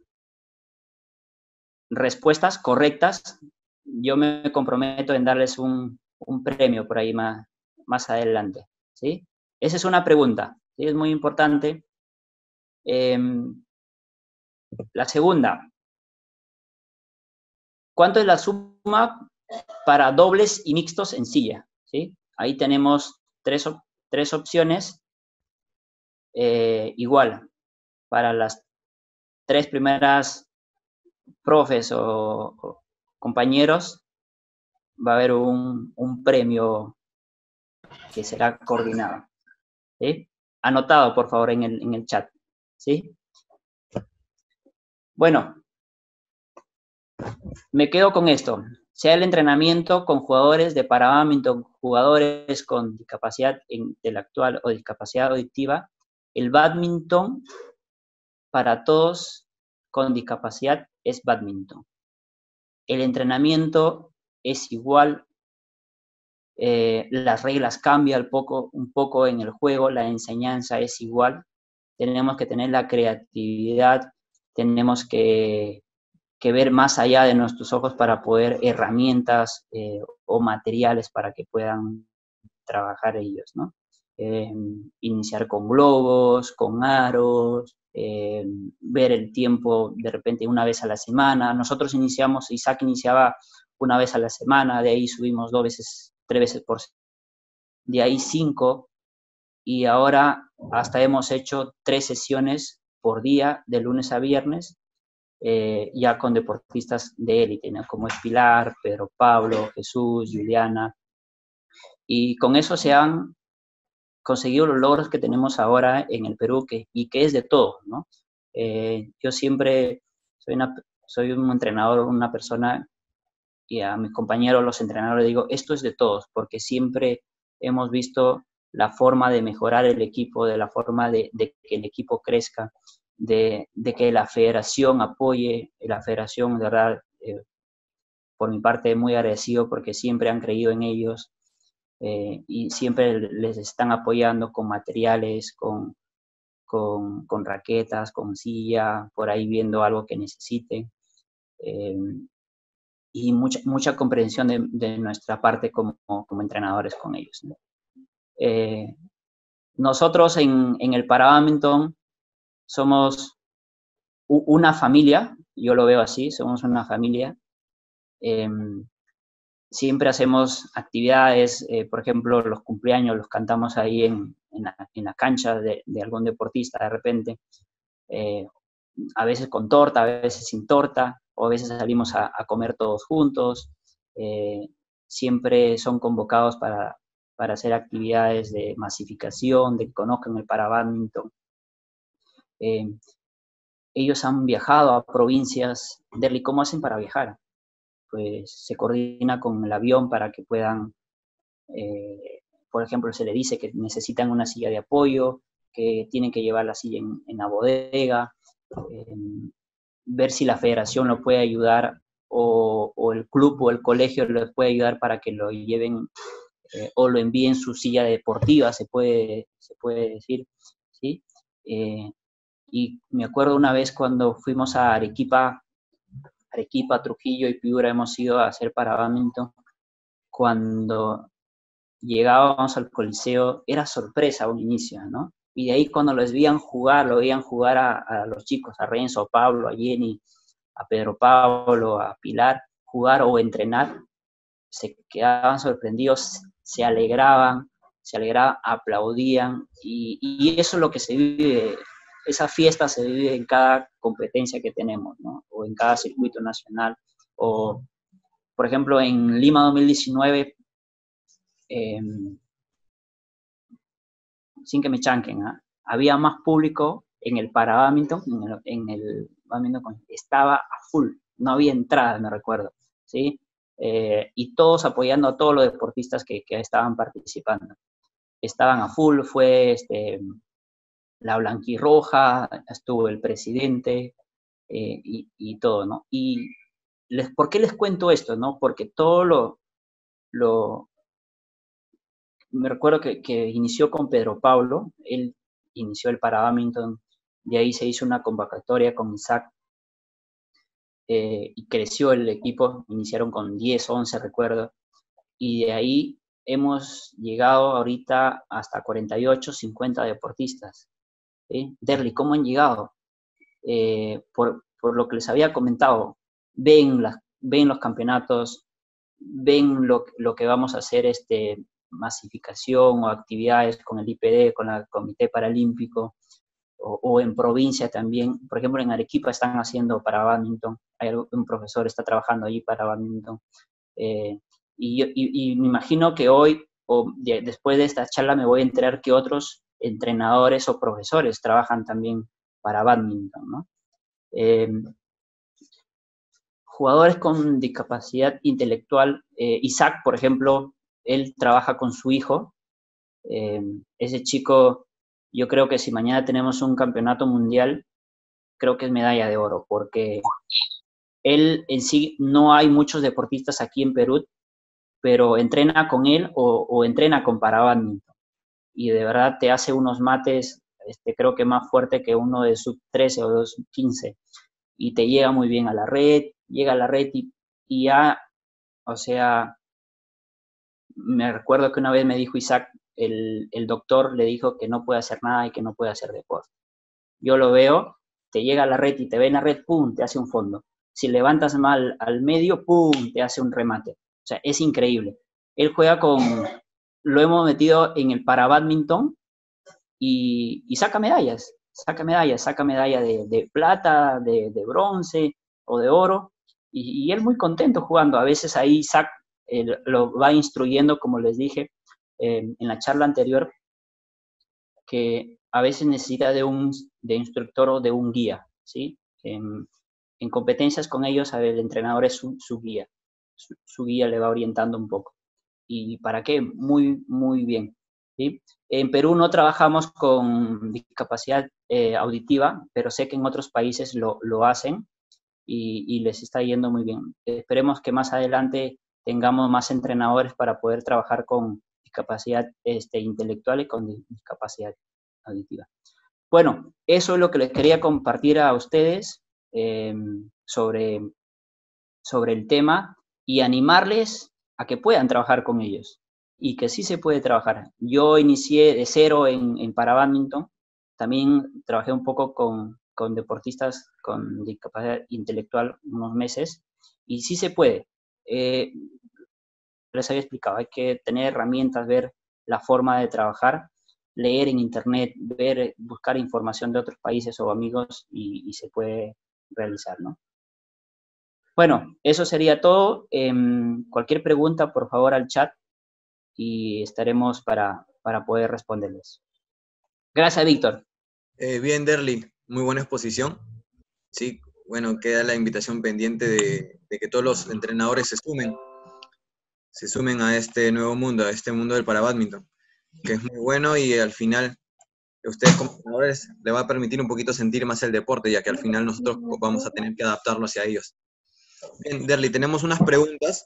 respuestas correctas, yo me comprometo en darles un premio por ahí más adelante, ¿sí? Esa es una pregunta, ¿sí? Es muy importante. La segunda, ¿Cuánto es la suma para dobles y mixtos en silla? ¿Sí? Ahí tenemos tres opciones. Igual, para las 3 primeras profes o compañeros, va a haber un premio que será coordinado. ¿Sí? Anotado, por favor, en el chat. ¿Sí? Bueno, me quedo con esto. Sea el entrenamiento con jugadores de para bádminton, jugadores con discapacidad intelectual o discapacidad auditiva, el bádminton para todos con discapacidad es bádminton. El entrenamiento es igual, las reglas cambian un poco en el juego, la enseñanza es igual. Tenemos que tener la creatividad, tenemos que ver más allá de nuestros ojos para poder herramientas o materiales para que puedan trabajar ellos, ¿no? Iniciar con globos, con aros, ver el tiempo de repente una vez a la semana. Nosotros iniciamos, Isaac iniciaba una vez a la semana, de ahí subimos 2 veces, 3 veces por semana, de ahí 5, y ahora hasta hemos hecho 3 sesiones por día, de lunes a viernes, ya con deportistas de élite, ¿no? Como es Pilar, Pedro Pablo, Jesús, Juliana, y con eso se han conseguido los logros que tenemos ahora en el Perú, y que es de todos, ¿no? Yo siempre soy un entrenador, una persona, y a mis compañeros, los entrenadores, digo, esto es de todos, porque siempre hemos visto la forma de mejorar el equipo, de la forma de que el equipo crezca, de que la federación apoye, la federación, de verdad, por mi parte, muy agradecido porque siempre han creído en ellos, y siempre les están apoyando con materiales, con raquetas, con silla, por ahí viendo algo que necesiten. Y mucha comprensión de nuestra parte como entrenadores con ellos, ¿no? Nosotros en el para-bádminton somos una familia, yo lo veo así, somos una familia. Siempre hacemos actividades, por ejemplo, los cumpleaños los cantamos ahí en la cancha de algún deportista de repente, a veces con torta, a veces sin torta, o a veces salimos a comer todos juntos. Siempre son convocados para hacer actividades de masificación, de que conozcan el para-bádminton. Ellos han viajado a provincias. Derly, ¿cómo hacen para viajar? Pues se coordina con el avión para que puedan, por ejemplo, se le dice que necesitan una silla de apoyo, que tienen que llevar la silla en la bodega, ver si la federación lo puede ayudar, o el club o el colegio les puede ayudar para que lo lleven, o lo envíen su silla deportiva, se puede decir, ¿sí? Y me acuerdo una vez cuando fuimos a Arequipa, Trujillo y Piura, hemos ido a hacer para bádminton. Cuando llegábamos al Coliseo, era sorpresa a un inicio, ¿no? Y de ahí cuando lo veían jugar a los chicos, a Renzo, a Pablo, a Jenny, a Pedro Pablo, a Pilar, jugar o entrenar, se quedaban sorprendidos, se alegraban, aplaudían, y eso es lo que se vive. Esa fiesta se vive en cada competencia que tenemos, ¿no? O en cada circuito nacional. O, por ejemplo, en Lima 2019, sin que me chanquen, ¿eh? Había más público en el para bádminton, en el bádminton, estaba a full, no había entrada, me recuerdo, ¿sí? Y todos apoyando a todos los deportistas que estaban participando. Estaban a full, fue la blanquirroja, estuvo el presidente, y todo, ¿no? Y ¿por qué les cuento esto, no? Porque todo me recuerdo que inició con Pedro Pablo, él inició el para bádminton, de ahí se hizo una convocatoria con Isaac, y creció el equipo, iniciaron con 10, 11, recuerdo, y de ahí hemos llegado ahorita hasta 48, 50 deportistas. ¿Sí? Derly, ¿cómo han llegado? Por lo que les había comentado, ven ven los campeonatos, ven lo que vamos a hacer, masificación o actividades con el IPD, con el Comité Paralímpico, o en provincia también. Por ejemplo, en Arequipa están haciendo para bádminton, hay un profesor está trabajando allí para bádminton. Y me imagino que hoy, después de esta charla, me voy a enterar que otros entrenadores o profesores trabajan también para bádminton, ¿no? Jugadores con discapacidad intelectual, Isaac, por ejemplo, él trabaja con su hijo. Ese chico, yo creo que si mañana tenemos un campeonato mundial, creo que es medalla de oro, porque él en sí, no hay muchos deportistas aquí en Perú, pero entrena con él o entrena con para bádminton. Y de verdad te hace unos mates, creo que más fuerte que uno de sub 13 o de sub 15. Y te llega muy bien a la red, llega a la red y ya, o sea, me recuerdo que una vez me dijo Isaac, el doctor le dijo que no puede hacer nada y que no puede hacer deporte. Yo lo veo, te llega a la red y te ve en la red, ¡pum!, te hace un fondo. Si levantas mal al medio, ¡pum!, te hace un remate. O sea, es increíble. Él juega lo hemos metido en el para badminton y saca medallas, saca medalla de plata, de bronce o de oro, y él muy contento jugando. A veces ahí Isaac lo va instruyendo, como les dije en la charla anterior, que a veces necesita de instructor o de un guía, ¿sí? En competencias con ellos, el entrenador es su guía, su guía le va orientando un poco. ¿Y para qué? Muy, muy bien, ¿sí? En Perú no trabajamos con discapacidad auditiva, pero sé que en otros países lo hacen y les está yendo muy bien. Esperemos que más adelante tengamos más entrenadores para poder trabajar con discapacidad intelectual y con discapacidad auditiva. Bueno, eso es lo que les quería compartir a ustedes sobre el tema y animarles a que puedan trabajar con ellos y que sí se puede trabajar. Yo inicié de cero en para bádminton, también trabajé un poco con deportistas con discapacidad intelectual unos meses y sí se puede. Les había explicado, hay que tener herramientas, ver la forma de trabajar, leer en internet, buscar información de otros países o amigos y se puede realizar, ¿no? Bueno, eso sería todo. Cualquier pregunta, por favor, al chat y estaremos para poder responderles. Gracias, Víctor. Bien, Derly, muy buena exposición. Sí, bueno, queda la invitación pendiente de que todos los entrenadores se sumen a este nuevo mundo, a este mundo del parabádminton, que es muy bueno y al final a ustedes como entrenadores les va a permitir un poquito sentir más el deporte, ya que al final nosotros vamos a tener que adaptarlo hacia ellos. Bien, Derly, tenemos unas preguntas.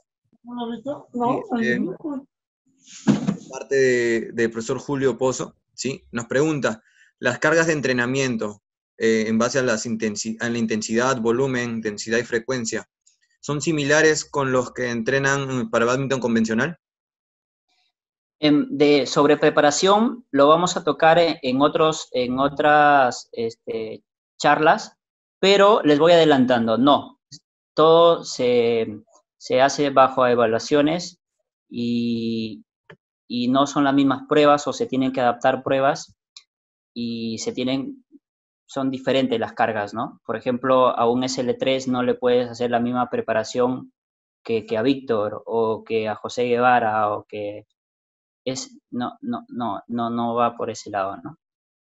Parte del profesor Julio Pozo, ¿sí? Nos pregunta, las cargas de entrenamiento en base a la intensidad, volumen, intensidad y frecuencia, ¿son similares con los que entrenan para bádminton convencional? Sobre preparación lo vamos a tocar en otras charlas, pero les voy adelantando, no, todo se hace bajo evaluaciones y no son las mismas pruebas o se tienen que adaptar pruebas y son diferentes las cargas, ¿no? Por ejemplo, a un SL3 no le puedes hacer la misma preparación que a Víctor o que a José Guevara o que no va por ese lado, ¿no?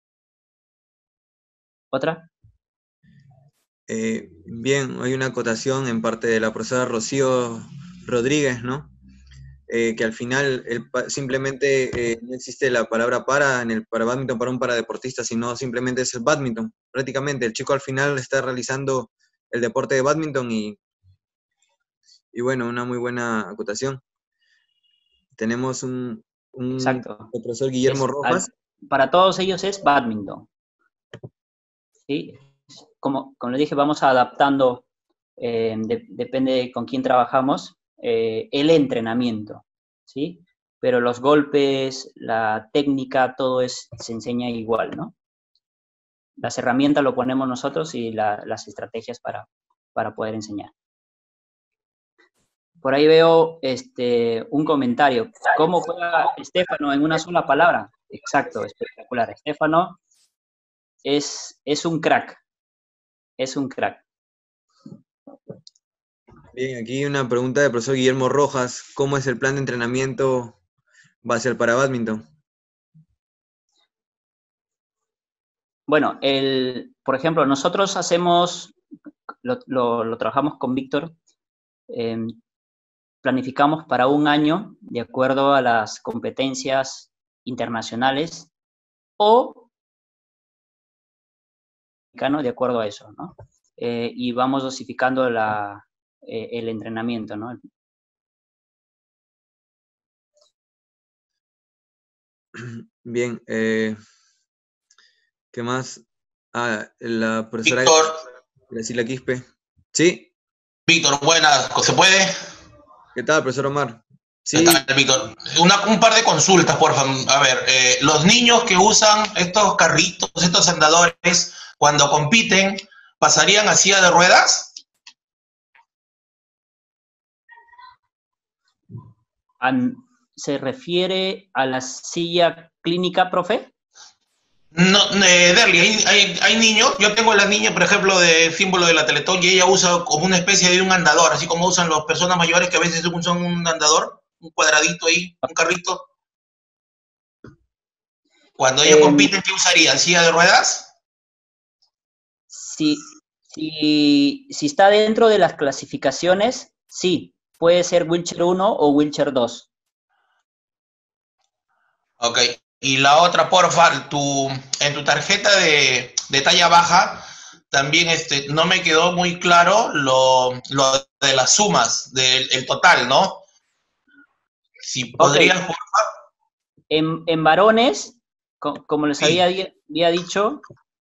¿Otra? Bien, hay una acotación en parte de la profesora Rocío Rodríguez, ¿no? Que al final simplemente no existe la palabra para en el para bádminton para un paradeportista, sino simplemente es el bádminton. Prácticamente el chico al final está realizando el deporte de bádminton y bueno, una muy buena acotación. Tenemos el profesor Guillermo Rojas. Para todos ellos es bádminton. ¿Sí? Como les dije, vamos adaptando, depende de con quién trabajamos, el entrenamiento, ¿sí? Pero los golpes, la técnica, todo se enseña igual, ¿no? Las herramientas lo ponemos nosotros y las estrategias para poder enseñar. Por ahí veo un comentario. ¿Cómo juega Estefano en una sola palabra? Exacto, espectacular. Estefano es un crack. Es un crack. Bien, aquí una pregunta del profesor Guillermo Rojas. ¿Cómo es el plan de entrenamiento base al para bádminton? Bueno, por ejemplo, nosotros hacemos, lo trabajamos con Víctor, planificamos para un año de acuerdo a las competencias internacionales o de acuerdo a eso, ¿no? Y vamos dosificando el entrenamiento, ¿no? Bien, ¿qué más? La profesora Víctor, Graciela Quispe. ¿Sí? Víctor, buenas, ¿se puede? ¿Qué tal, profesor Omar? ¿Qué Sí, tal, Víctor? Un par de consultas, por favor. A ver, los niños que usan estos carritos, estos andadores, cuando compiten, ¿pasarían a silla de ruedas? ¿Se refiere a la silla clínica, profe? No, Derly, hay niños, yo tengo la niña, por ejemplo, de símbolo de la Teletón, y ella usa como una especie de un andador, así como usan las personas mayores que a veces usan un andador, un cuadradito ahí, un carrito. Cuando ellos compiten, ¿qué usarían? ¿Silla de ruedas? Si está dentro de las clasificaciones, sí, puede ser wheelchair 1 o wheelchair 2. Ok, y la otra, porfa, en tu tarjeta de talla baja, también no me quedó muy claro lo de las sumas, del total, ¿no? Si podrías, Okay. En varones, como les sí. había dicho,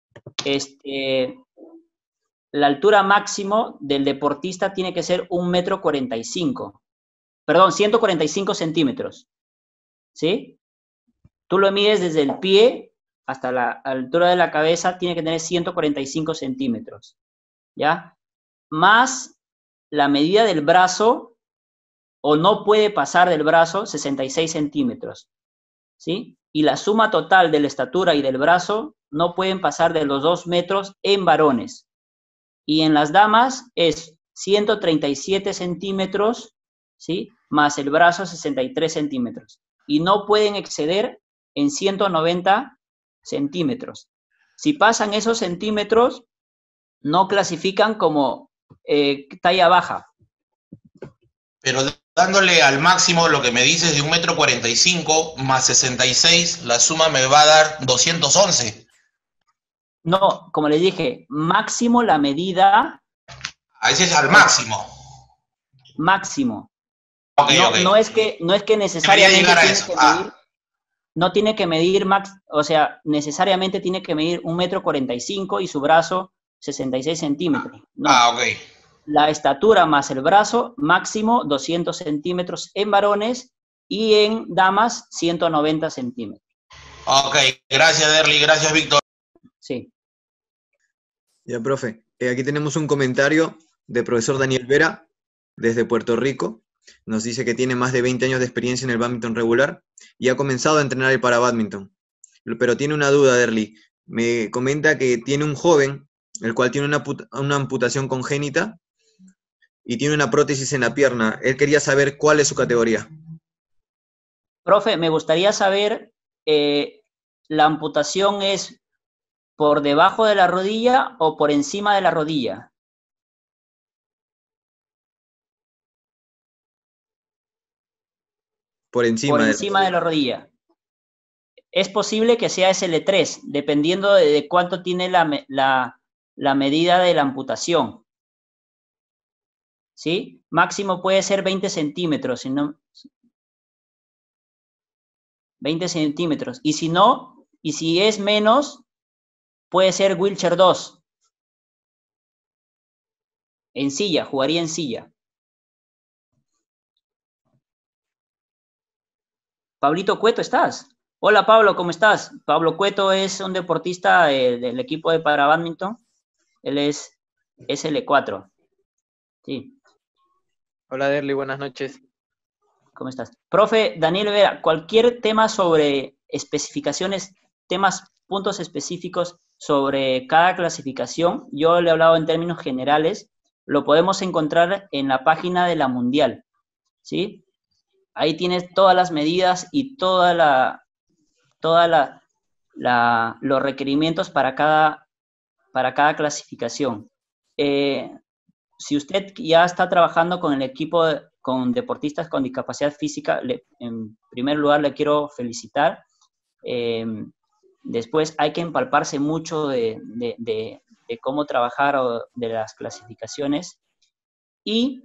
la altura máximo del deportista tiene que ser 1,45 m. Perdón, 145 centímetros. ¿Sí? Tú lo mides desde el pie hasta la altura de la cabeza, tiene que tener 145 centímetros. ¿Ya? Más la medida del brazo, o no puede pasar del brazo, 66 centímetros. ¿Sí? Y la suma total de la estatura y del brazo no pueden pasar de los 2 metros en varones. Y en las damas es 137 centímetros, ¿sí? Más el brazo 63 centímetros. Y no pueden exceder en 190 centímetros. Si pasan esos centímetros, no clasifican como talla baja. Pero dándole al máximo lo que me dices de 1,45 m más 66, la suma me va a dar 211. No, como les dije, máximo la medida. A ese es al máximo. Máximo. Okay, no, okay. No es que necesariamente llegar a tiene eso. que medir, no tiene que medir o sea, necesariamente tiene que medir 1,45 m y su brazo 66 centímetros. No. Ok. La estatura más el brazo, máximo 200 centímetros en varones y en damas 190 centímetros. Ok, gracias Derly, gracias Víctor. Sí. Ya, profe. Aquí tenemos un comentario del profesor Daniel Vera, desde Puerto Rico. Nos dice que tiene más de 20 años de experiencia en el bádminton regular y ha comenzado a entrenar el para bádminton. Pero tiene una duda, Derly. Me comenta que tiene un joven, el cual tiene una amputación congénita y tiene una prótesis en la pierna. Él quería saber cuál es su categoría. Profe, me gustaría saber, ¿la amputación es por debajo de la rodilla o por encima de la rodilla? Por encima de la rodilla. Es posible que sea SL3, dependiendo de cuánto tiene la medida de la amputación. ¿Sí? Máximo puede ser 20 centímetros, si no, 20 centímetros. Y si no, y si es menos, puede ser wheelchair 2. En silla, jugaría en silla. Pablito Cueto, ¿estás? Hola Pablo, ¿cómo estás? Pablo Cueto es un deportista del equipo de para bádminton. Él es SL4. Sí. Hola, Derly, buenas noches. ¿Cómo estás? Profe, Daniel Vera, cualquier tema sobre especificaciones, temas, puntos específicos sobre cada clasificación, yo le he hablado en términos generales, lo podemos encontrar en la página de la Mundial, ¿sí? Ahí tienes todas las medidas y los requerimientos para cada clasificación. Si usted ya está trabajando con el equipo, con deportistas con discapacidad física, en primer lugar le quiero felicitar. Después hay que empalparse mucho de cómo trabajar o de las clasificaciones. Y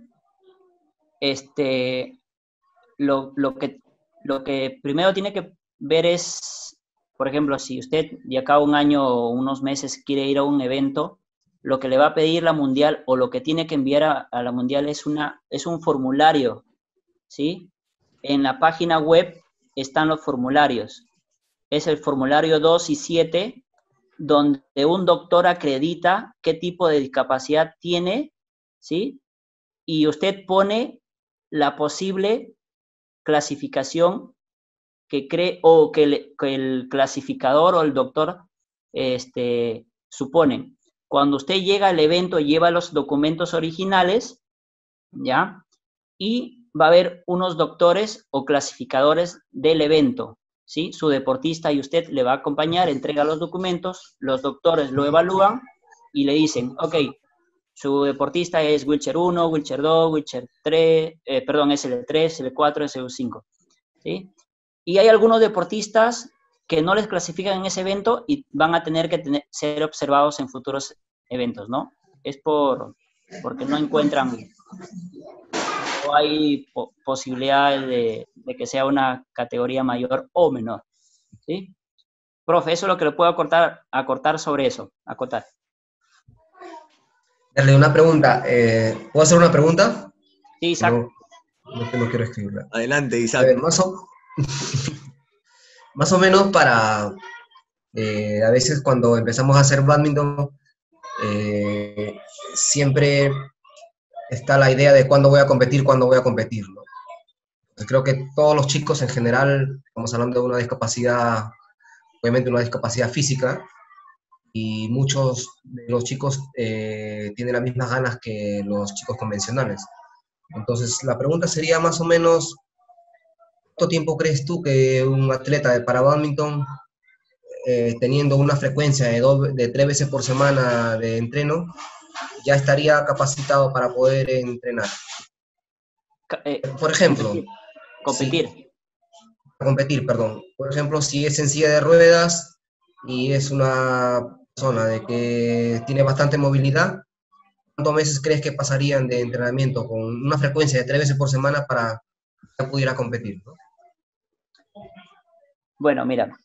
lo que primero tiene que ver es, por ejemplo, si usted de acá a un año o unos meses quiere ir a un evento, lo que le va a pedir la Mundial o lo que tiene que enviar a la Mundial es un formulario, ¿sí? En la página web están los formularios. Es el formulario 2 y 7, donde un doctor acredita qué tipo de discapacidad tiene, ¿sí? Y usted pone la posible clasificación que cree o que el clasificador o el doctor suponen. Cuando usted llega al evento, lleva los documentos originales, ¿ya? Y va a haber unos doctores o clasificadores del evento, ¿sí? Su deportista y usted le va a acompañar, entrega los documentos, los doctores lo evalúan y le dicen, ok, su deportista es wheelchair 1, wheelchair 2, wheelchair 3, SL3, SL4, SL5, ¿sí? Y hay algunos deportistas que no les clasifican en ese evento y van a tener que ser observados en futuros eventos, ¿no? Es porque no encuentran o hay posibilidades de que sea una categoría mayor o menor, ¿sí? Profe, eso es lo que le puedo acortar sobre eso, acotar. Darle una pregunta. ¿Puedo hacer una pregunta? Sí, Isaac. No quiero escribirla. Adelante, Isaac. A ver, más o menos para, a veces cuando empezamos a hacer badminton, siempre está la idea de cuándo voy a competir, ¿no? Entonces, creo que todos los chicos en general, estamos hablando de una discapacidad, obviamente una discapacidad física, y muchos de los chicos tienen las mismas ganas que los chicos convencionales. Entonces, la pregunta sería más o menos, ¿cuánto tiempo crees tú que un atleta de para badminton, teniendo una frecuencia de 3 veces por semana de entreno, ya estaría capacitado para poder entrenar? Por ejemplo, competir, perdón. Por ejemplo, si es en silla de ruedas y es una persona de que tiene bastante movilidad, ¿cuántos meses crees que pasarían de entrenamiento con una frecuencia de 3 veces por semana para que pudiera competir, ¿no? Bueno, mira,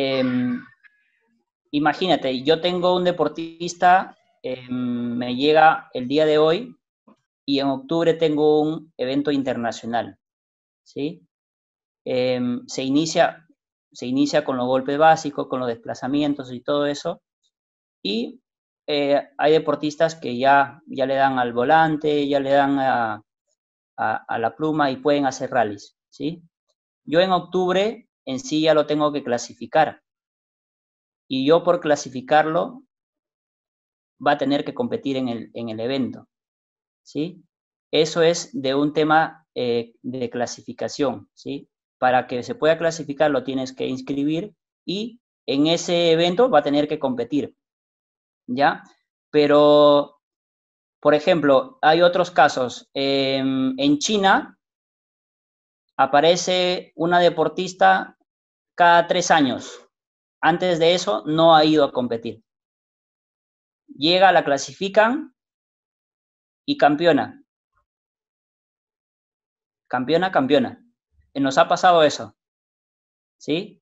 imagínate, yo tengo un deportista, me llega el día de hoy y en octubre tengo un evento internacional, ¿sí? Se inicia con los golpes básicos, con los desplazamientos y todo eso, y hay deportistas que ya le dan al volante, ya le dan a la pluma y pueden hacer rallies, ¿sí? Yo en octubre en sí ya lo tengo que clasificar, y yo por clasificarlo va a tener que competir en el evento, ¿sí? Eso es de un tema de clasificación, ¿sí? Para que se pueda clasificar lo tienes que inscribir y en ese evento va a tener que competir, ¿ya? Pero, por ejemplo, hay otros casos. En China aparece una deportista cada 3 años. Antes de eso no ha ido a competir. Llega, la clasifican y campeona. Campeona. Nos ha pasado eso, ¿sí?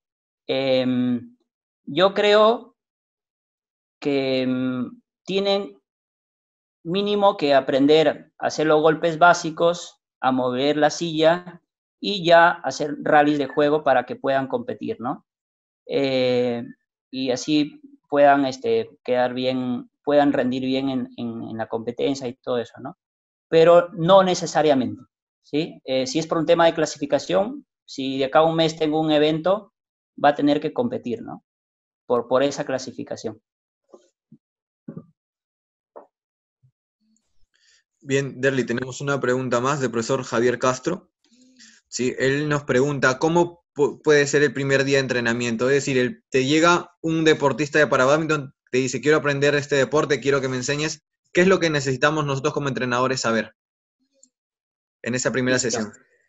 Yo creo que tienen mínimo que aprender a hacer los golpes básicos, a mover la silla y ya hacer rallies de juego para que puedan competir, ¿no? Y así puedan quedar bien, puedan rendir bien en la competencia y todo eso, ¿no? pero no necesariamente, ¿sí? Si es por un tema de clasificación, si de acá a un mes tengo un evento, va a tener que competir, ¿no? Por esa clasificación. Bien, Derly, tenemos una pregunta más del profesor Javier Castro. Sí, él nos pregunta, ¿cómo puede ser el primer día de entrenamiento? Es decir, te llega un deportista de para bádminton, te dice, quiero aprender este deporte, quiero que me enseñes. ¿Qué es lo que necesitamos nosotros como entrenadores saber en esa primera sesión?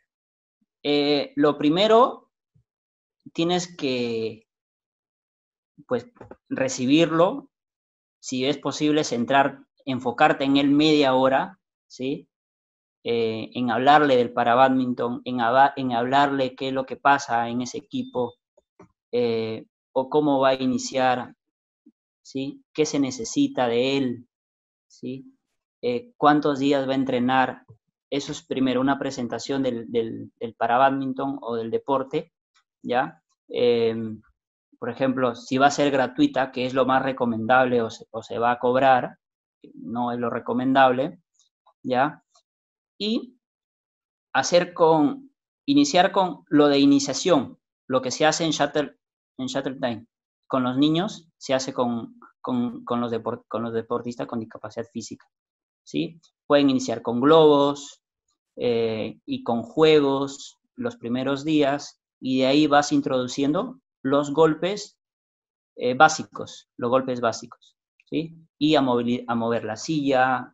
Lo primero, tienes que, pues, recibirlo, si es posible, enfocarte en él media hora, ¿sí? En hablarle del para bádminton, en hablarle qué es lo que pasa en ese equipo, o cómo va a iniciar, ¿sí? ¿Qué se necesita de él? ¿Sí? ¿Cuántos días va a entrenar? Eso es primero una presentación del para bádminton o del deporte, ¿ya? Por ejemplo, si va a ser gratuita, que es lo más recomendable, o se va a cobrar, no es lo recomendable, ¿ya? Y iniciar con lo de iniciación, lo que se hace en Shuttle Time. Con los niños se hace con los deportistas con discapacidad física, ¿sí? Pueden iniciar con globos y con juegos los primeros días, y de ahí vas introduciendo los golpes básicos, ¿sí? Y a mover la silla,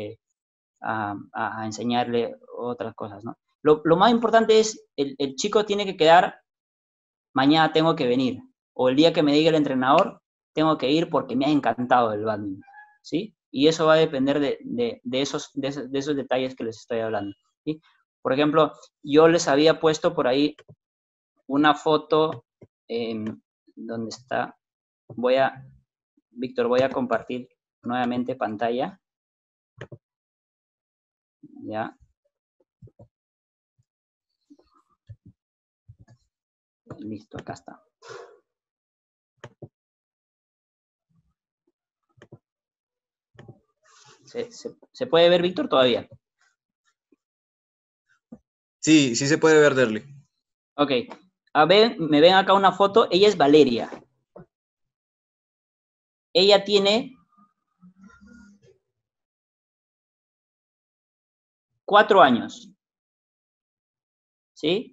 a enseñarle otras cosas, ¿no? Lo más importante es, el chico tiene que quedar, mañana tengo que venir, o el día que me diga el entrenador, tengo que ir porque me ha encantado el bádminton, ¿sí? Y eso va a depender de esos detalles que les estoy hablando, ¿sí? Por ejemplo, yo les había puesto por ahí una foto, ¿dónde está? Víctor, voy a compartir nuevamente pantalla. Ya. Listo, acá está. ¿Se puede ver, Víctor, todavía? Sí, sí se puede ver, Derly. Ok. A ver, me ven acá una foto. Ella es Valeria. Ella tiene 4 años. ¿Sí?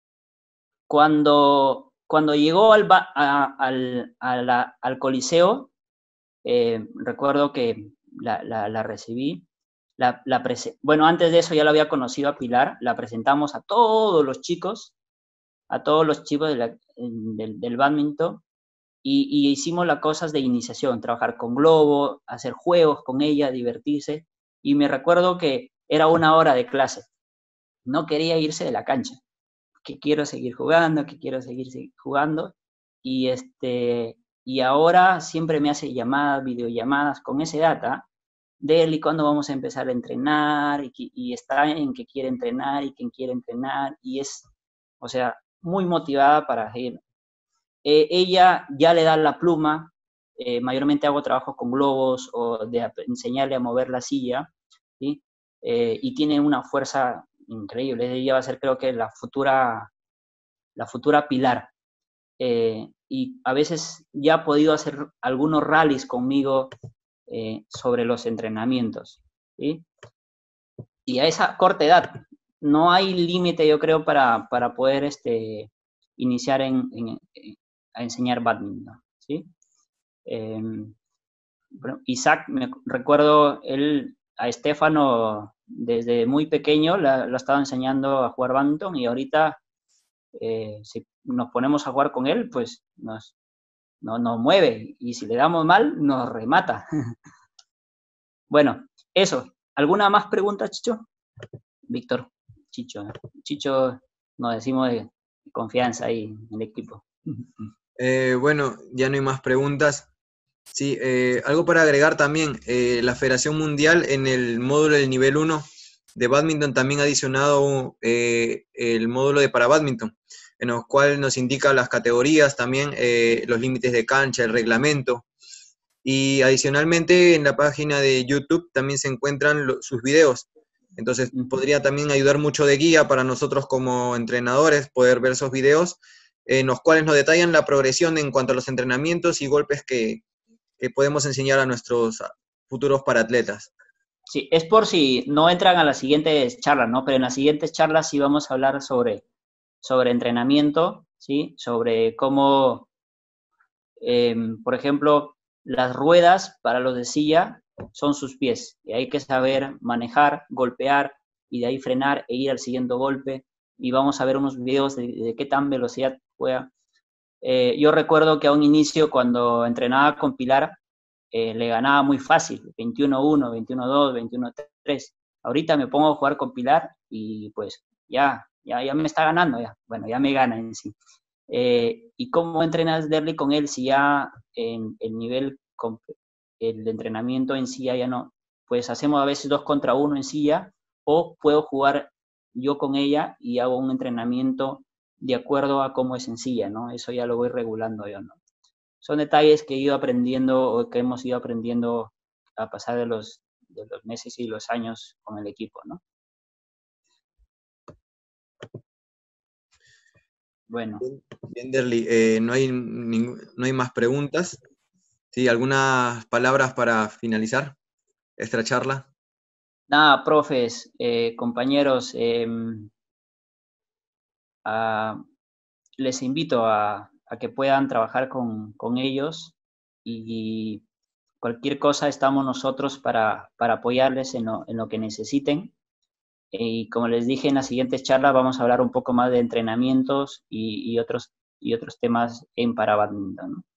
Cuando llegó al Coliseo, recuerdo que la recibí. Bueno, antes de eso ya la había conocido a Pilar. La presentamos a todos los chicos del bádminton, y hicimos las cosas de iniciación, trabajar con globo, hacer juegos con ella, divertirse. Y me recuerdo que era 1 hora de clase. No quería irse de la cancha. Que quiero seguir jugando, y ahora siempre me hace llamadas, videollamadas con ese data, Derly, ¿cuándo vamos a empezar a entrenar? Y está en que quiere entrenar, y quien quiere entrenar, y es, o sea, muy motivada para ir. Ella ya le da la pluma, mayormente hago trabajos con globos, o de enseñarle a mover la silla, ¿sí? Y tiene una fuerza increíble. Ella va a ser, creo que, la futura Pilar. Y a veces ya ha podido hacer algunos rallies conmigo sobre los entrenamientos, ¿sí? Y a esa corta edad no hay límite, yo creo, para poder iniciar a enseñar bádminton, ¿sí? Isaac, me recuerdo, a Estefano desde muy pequeño lo ha estado enseñando a jugar bádminton, y ahorita si nos ponemos a jugar con él, pues nos mueve, y si le damos mal, nos remata. Bueno, eso. ¿Alguna más pregunta, Chicho? Víctor, Chicho. Chicho, nos decimos de confianza ahí en el equipo. Bueno, ya no hay más preguntas. Sí, algo para agregar también, la Federación Mundial en el módulo del nivel 1 de bádminton también ha adicionado el módulo de para bádminton, en el cual nos indica las categorías, también los límites de cancha, el reglamento, y adicionalmente en la página de YouTube también se encuentran sus videos, Entonces podría también ayudar mucho de guía para nosotros como entrenadores, poder ver esos videos en los cuales nos detallan la progresión en cuanto a los entrenamientos y golpes que podemos enseñar a nuestros futuros paratletas. Sí, es por si no entran a las siguientes charlas, ¿no? Pero en las siguientes charlas sí vamos a hablar sobre entrenamiento, ¿sí? Sobre cómo, por ejemplo, las ruedas para los de silla son sus pies. Y hay que saber manejar, golpear y de ahí frenar e ir al siguiente golpe. Y vamos a ver unos videos de qué tan velocidad juega. Yo recuerdo que a un inicio, cuando entrenaba con Pilar, le ganaba muy fácil, 21-1, 21-2, 21-3. Ahorita me pongo a jugar con Pilar y pues ya me está ganando, ya. Bueno, ya me gana en sí. ¿Y cómo entrenas Derly con él si ya en el nivel, el de entrenamiento en silla ya no? Pues hacemos a veces 2 contra 1 en silla, o puedo jugar yo con ella y hago un entrenamiento de acuerdo a cómo es en silla, ¿no? Eso ya lo voy regulando yo, ¿no? Son detalles que he ido aprendiendo o que hemos ido aprendiendo a pasar de los meses y los años con el equipo, ¿no? Bueno. Bien, Derly, no hay más preguntas. ¿Sí? ¿Algunas palabras para finalizar esta charla? Nada, profes, compañeros, les invito a que puedan trabajar con ellos y cualquier cosa estamos nosotros para apoyarles en lo que necesiten. Y como les dije, en las siguientes charlas vamos a hablar un poco más de entrenamientos y otros temas en para badminton, ¿no?